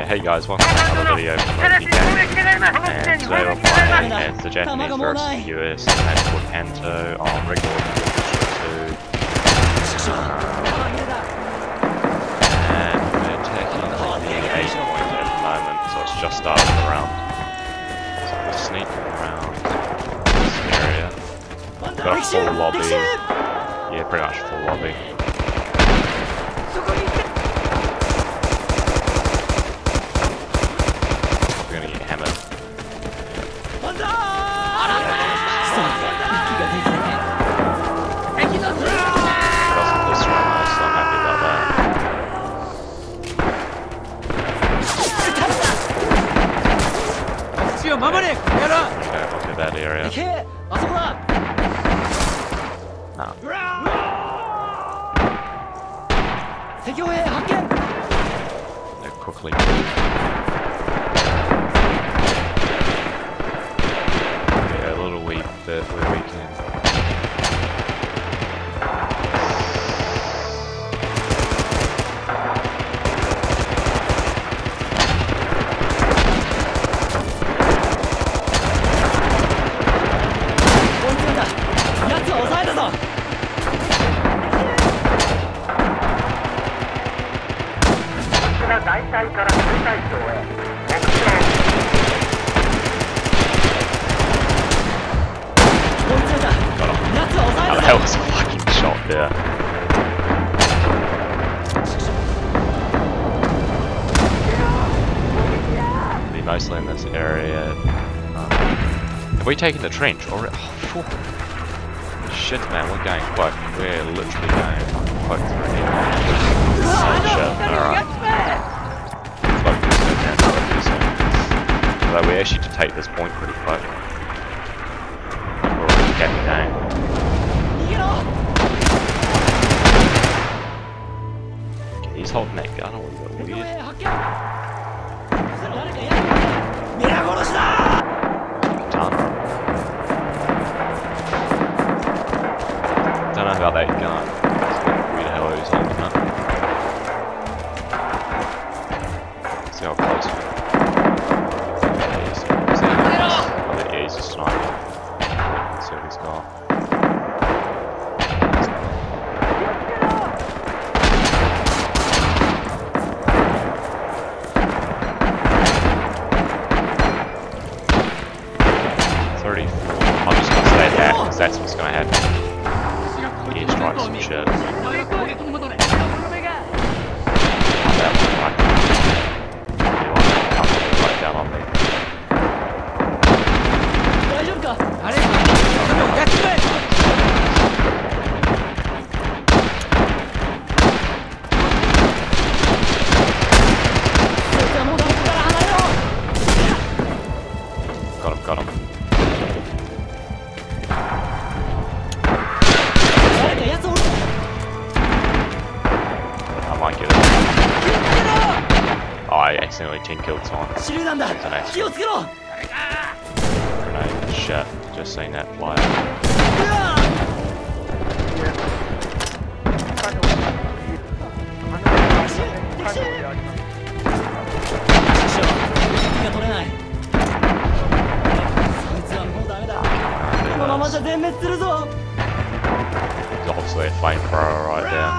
Hey guys, welcome to another video from Loki Games, and today we're playing as the Japanese versus the US match called Kanto on regular difficulty 2. And we're taking the 8 point at the moment, so it's just started the round. So we're sneaking around this area. We've got a full lobby. Yeah, pretty much full lobby. We're gonna get hammered. Doesn't this run though, so I'm happy about that. Okay, look at that area. No. They quickly move. Yeah, a little wee bit where we can. That was a fucking shot there. Be mostly in this area. Have we taken the trench already? Oh, shit, man, we're going quite. We're literally going quite through here. Oh shit! Alright. Although we actually did take this point pretty quick. We're already getting down. He's holding that gun a little bit weird. Done. Don't know about that gun. Weird how he's holding it. See how close. Yeah, he's a sniper. Let's see what he's got. 34. I'm just gonna stay there because that's what's gonna happen. Airstrikes and shit. That was right down on me. Got him. I might get it. Oh, I accidentally 10 killed someone. Grenade, shit. Just seen that fly out. There's obviously a flamethrower right there.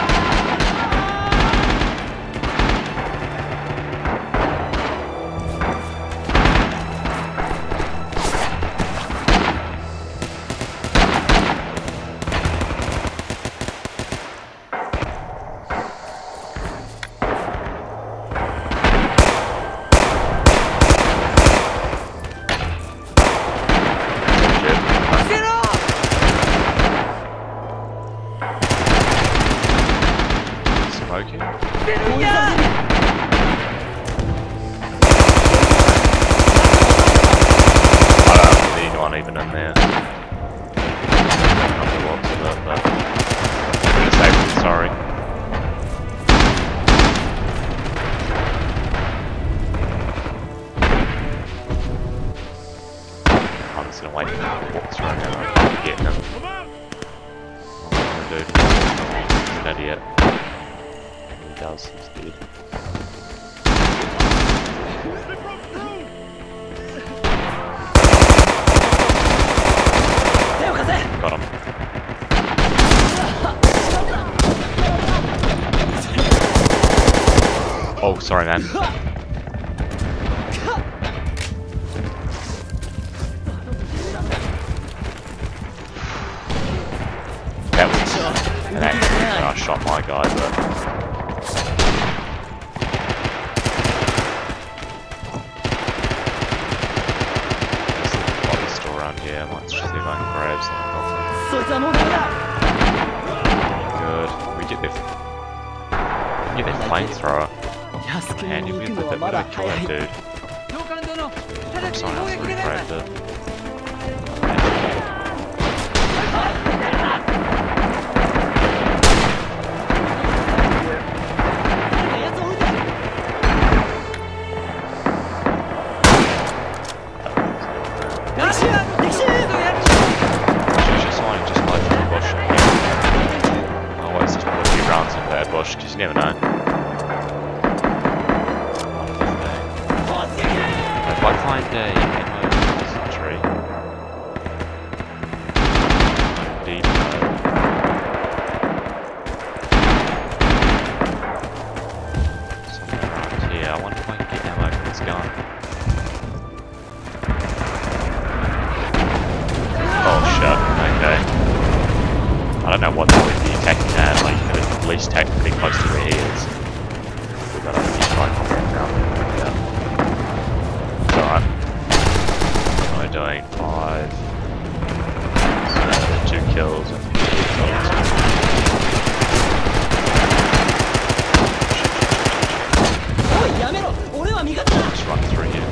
Smoking. I don't see anyone even in there. Not the looks of it, but I'm gonna say sorry. I'm just gonna wait for him to walk through and I can't get him. I'm gonna do an idiot. He does, he's dead. Got him. Oh, sorry, man. That was an accident when I shot my guy, but... There's a still around here. I might just see if I can grab something. Good. We get their flamethrower. And you'll be able to kill that dude. Someone else already grabbed it. Because you never know. If I find a ammo tree, deep somewhere around here. I wonder if I can get ammo from this gun. Oh shit, okay. I don't know what they would be attacking that, like you could at least attack pretty close to where he is. We've got to try and come around. Yeah. It's alright. We're doing 5. So 2 kills and 2 kills. Just run through here.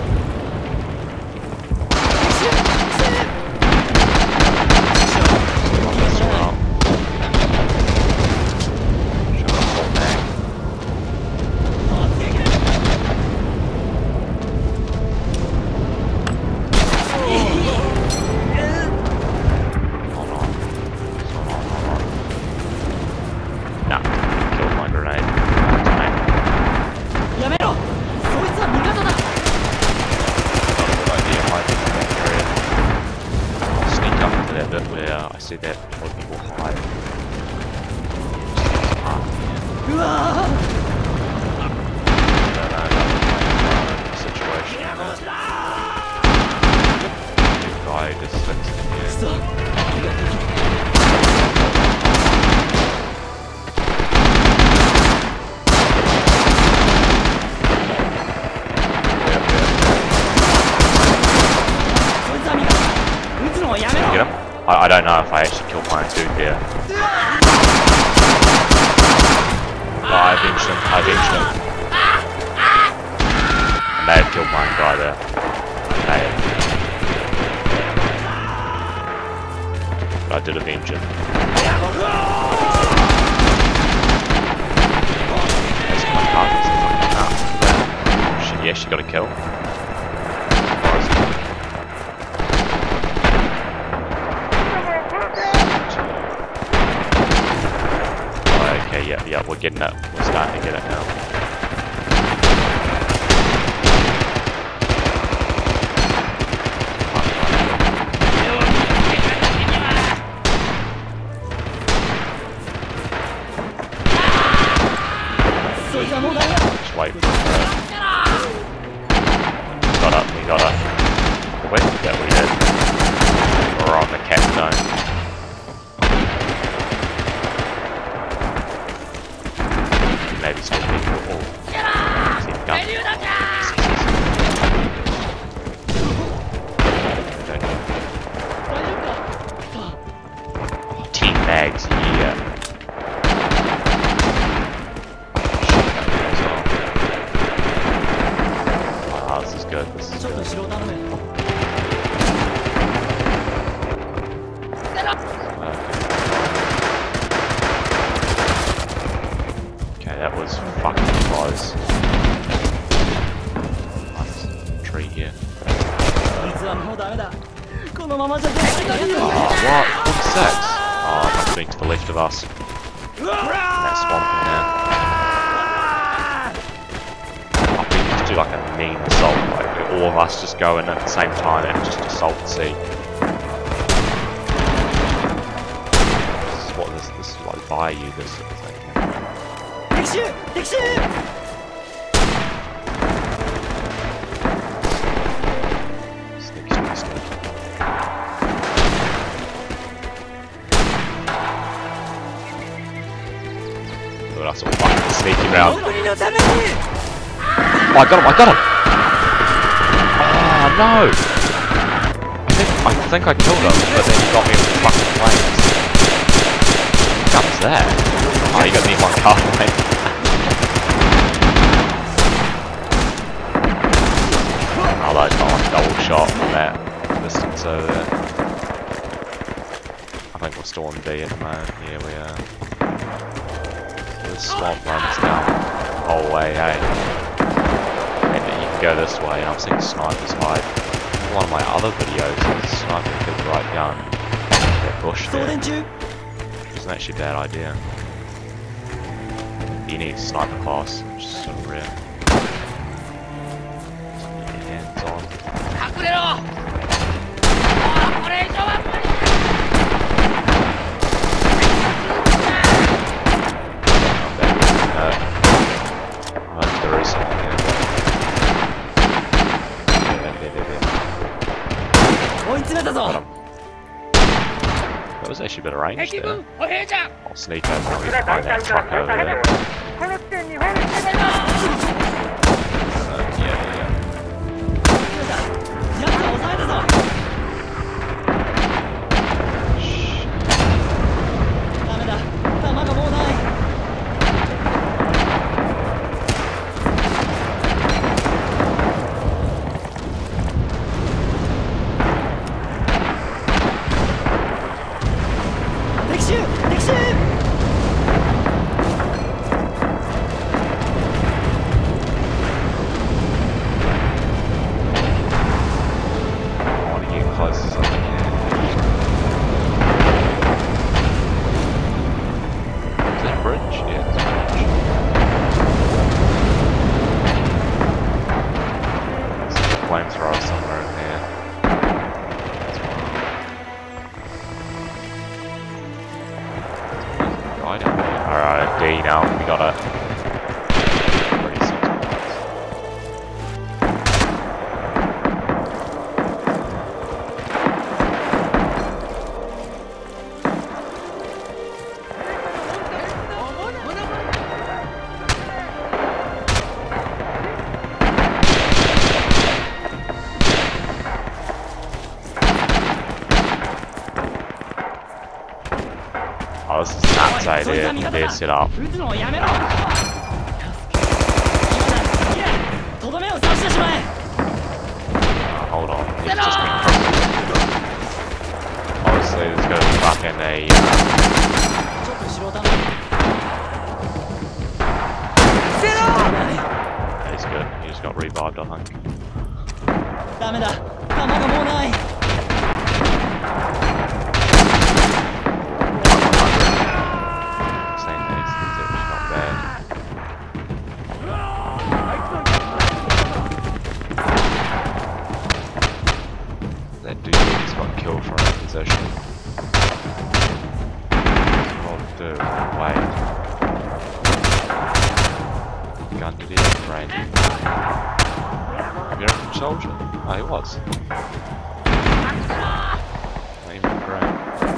I see that before people hide. Situation. The guy just sits in here. Get him? I don't know if I actually killed my own dude there. Oh, I avenged him. I may have killed my own guy there. But I did avenge him. That's my card. Shit, yeah, she got a kill. Yeah, we're getting it. We're starting to get it now. Just wait for it. Got up, we got up. Wait, yeah, we did. We're on the cat zone. Maybe some people. Oh, see the gun. Oh, 10 bags, yeah. Oh, this is good. This is good. That was fucking close. Nice tree here. Oh, what? What's that? Oh, I'm moving to the left of us. That swamp in there. I think this literally like a mean assault, like all of us just go in at the same time and just assault the sea. This is what this is like Bayou, this sort of thing. Look at us all fucking sneaking around. Oh, I got him! Oh no! I think I killed him, but then he got me with the fucking flames. What gun's that? Oh, you got me one car, mate. Oh, that's not like a double shot from that distance over there. I think we're still on B at the moment. Yeah, we are. The swamp runs down the whole way, hey? And you can go this way, and I've seen snipers hide. In one of my other videos, the sniper killed right down that bush there. It's not actually a bad idea. You need sniper class, which is sort of rare. Get your hands on. There is something here. Got him. That was actually a bit of range there. I'll sneak over and get behind that truck over there. Yeah. Flamethrower somewhere in here. Guy down there. Alright, D now. We got a 36 Oh, this is nuts idea. They set up. Hold on. He's just been obviously, there's going to be fucking a. He's good. He just got revived, I think. That dude just got killed from that position. What do? Wait. Gun to the brain. American soldier? Oh, he was. Not even great.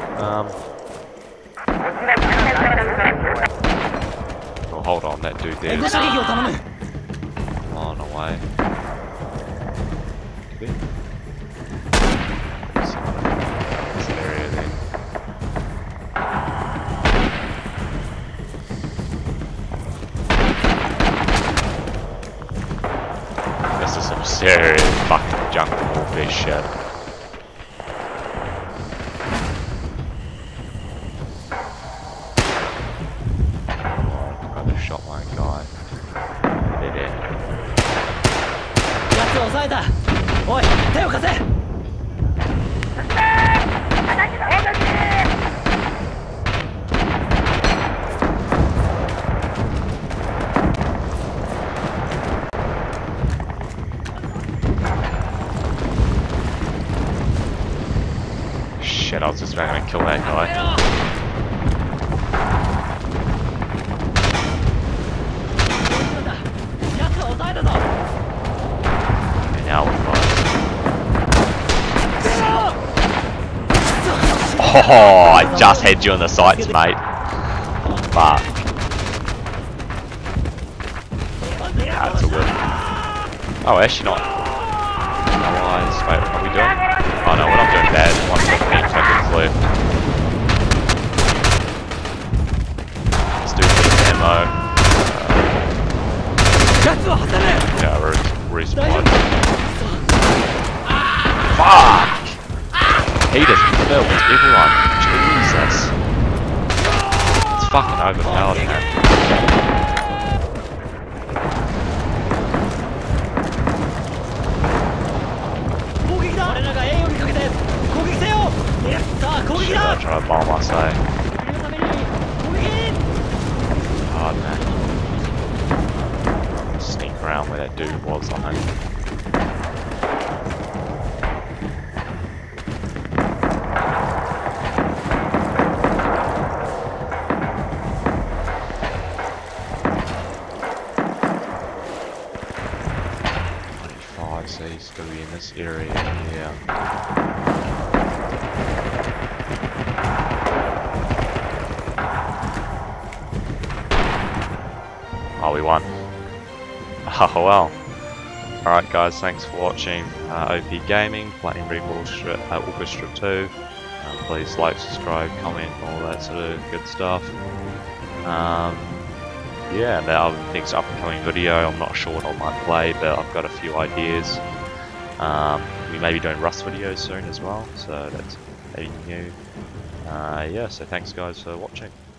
Oh, hold on, that dude there is on away. Could be. This area then. This is some serious fucking jungle warfare shit. Shot my guy. Did it. Oi, kill that guy. Okay, now we're fine. Oh, I just had you in the sights, mate. Fuck. Nah, it's all good. Oh, actually not. Otherwise, wait, what are we doing? Oh no, we're not doing bad. 115 seconds left. Let's do some ammo. Yeah, respawn. Fuck! He just killed everyone. Jesus. It's fucking overpowered, man. Shit, I try to bomb us, eh? Hard, man. Sneak around where that dude was, I think. So he's going to be in this area here. Oh, we won. Oh well. Alright guys, thanks for watching OP Gaming, playing Rainbow Orchestra 2. Please like, subscribe, comment, all that sort of good stuff. Yeah, and our next upcoming video, I'm not sure what I might play, but I've got a few ideas. We may be doing Rust videos soon as well, so that's maybe new. Yeah, so thanks guys for watching.